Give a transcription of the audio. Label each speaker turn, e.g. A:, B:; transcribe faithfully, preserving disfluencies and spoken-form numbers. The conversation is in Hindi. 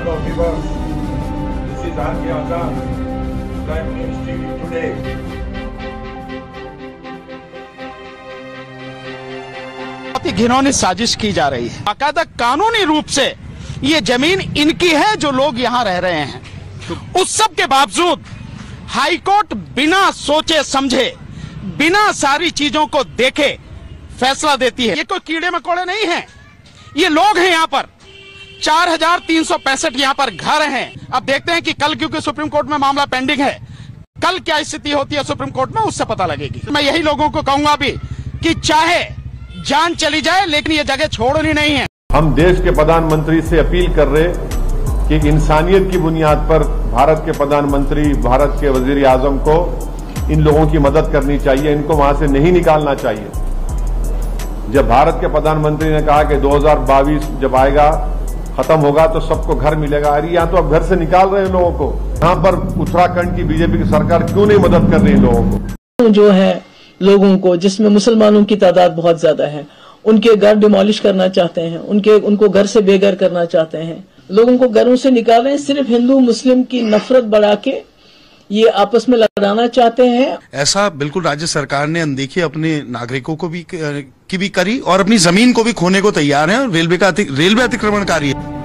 A: fellow viewers, this is R K Azad, Prime News T V today.
B: बहुत ही घिनौनी साजिश की जा रही है। बाकायदा कानूनी रूप से ये जमीन इनकी है जो लोग यहाँ रह रहे हैं। उस सब के बावजूद हाईकोर्ट बिना सोचे समझे, बिना सारी चीजों को देखे फैसला देती है। ये कोई कीड़े मकोड़े नहीं हैं, ये लोग हैं। यहाँ पर चार हजार तीन सौ पैंसठ यहाँ पर घर हैं। अब देखते हैं कि कल, क्योंकि सुप्रीम कोर्ट में मामला पेंडिंग है, कल क्या स्थिति होती है सुप्रीम कोर्ट में, उससे पता लगेगी। मैं यही लोगों को कहूंगा भी कि चाहे जान चली जाए लेकिन ये जगह छोड़नी नहीं है।
C: हम देश के प्रधानमंत्री से अपील कर रहे कि इंसानियत की बुनियाद पर भारत के प्रधानमंत्री, भारत के वजीर आजम को इन लोगों की मदद करनी चाहिए, इनको वहां से नहीं निकालना चाहिए। जब भारत के प्रधानमंत्री ने कहा कि दो हज़ार बाईस जब आएगा, खत्म होगा तो सबको घर मिलेगा, अरे यहाँ तो अब घर से निकाल रहे हैं लोगों को। यहाँ पर उत्तराखंड की बीजेपी की सरकार क्यों नहीं मदद कर रही है लोगों को?
D: जो है लोगों को, जिसमें मुसलमानों की तादाद बहुत ज्यादा है, उनके घर डिमोलिश करना चाहते हैं, उनके उनको घर से बेघर करना चाहते हैं, लोगों को घरों से निकाल रहे हैं, सिर्फ हिंदू मुस्लिम की नफरत बढ़ा के ये आपस में लड़ाना चाहते हैं।
E: ऐसा बिल्कुल राज्य सरकार ने अनदेखी अपने नागरिकों को भी की भी करी और अपनी जमीन को भी खोने को तैयार है। रेलवे का रेलवे अतिक्रमणकारी है।